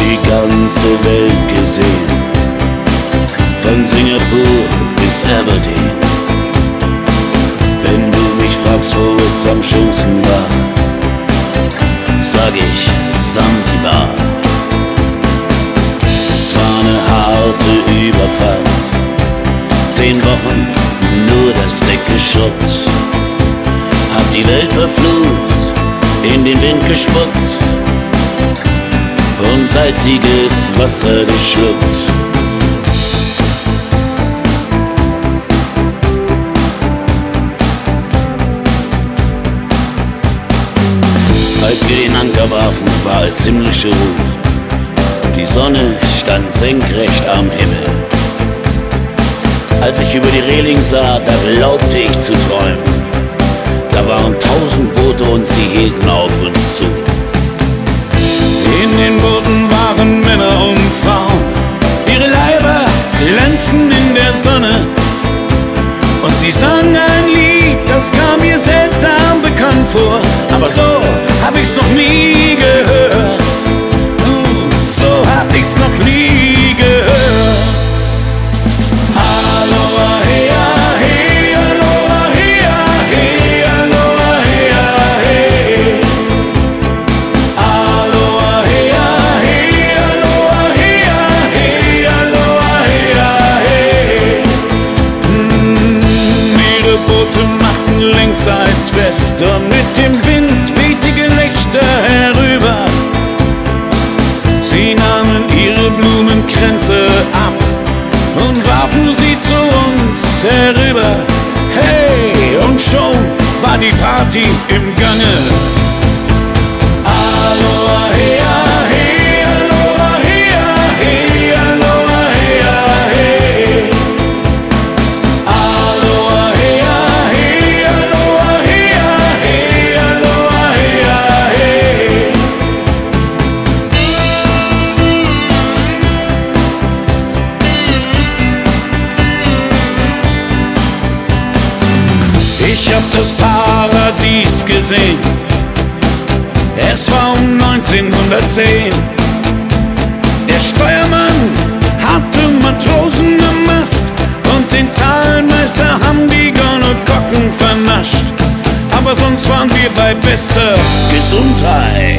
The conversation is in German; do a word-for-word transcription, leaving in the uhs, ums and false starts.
die ganze Welt gesehen, von Singapur bis Aberdeen. Wenn du mich fragst, wo es am schönsten war, sag ich Sansibar. Es war eine harte Überfahrt, zehn Wochen nur das Deck geschrubbt, hab die Welt verflucht, in den Wind gespuckt und salziges Wasser geschluckt. Als wir den Anker warfen, war es ziemlich ruhig. Die Sonne stand senkrecht am Himmel. Als ich über die Reling sah, da glaubte ich zu träumen. Da waren tausend Boote und sie hielten auf uns zu. In den Booten waren Männer und Frauen, ihre Leiber glänzten in der Sonne. Und sie sangen ein Lied, das kam mir seltsam bekannt vor. Aber so hab ich's noch nie gehört. Uh, so hab ich's noch nie gehört. Aloha, hea, hey, aloha, hea, hey, aloha, hea, hey. Aloha, hea, hey, aloha, hea, hey, aloha, hea, hey. Mm, ihre Boote machten längsseits fest und mit dem Wind wehte Gelächter herüber. Sie nahmen ihre Blumenkränze ab und warfen sie zu uns herüber. Hey, und schon war die Party im Gange. Aloha, hea, hey, aloha, hea, hey, aloha, hea, hey. Aloha, hea, hey, aloha, hea, hey, aloha, hea, hey. Ich hab das Paradies gesehen, es war um neunzehnhundertzehn. Der Steuermann hatte Matrosen am Mast und den Zahlenmeister haben die Gonnekocken vernascht. Aber sonst waren wir bei bester Gesundheit.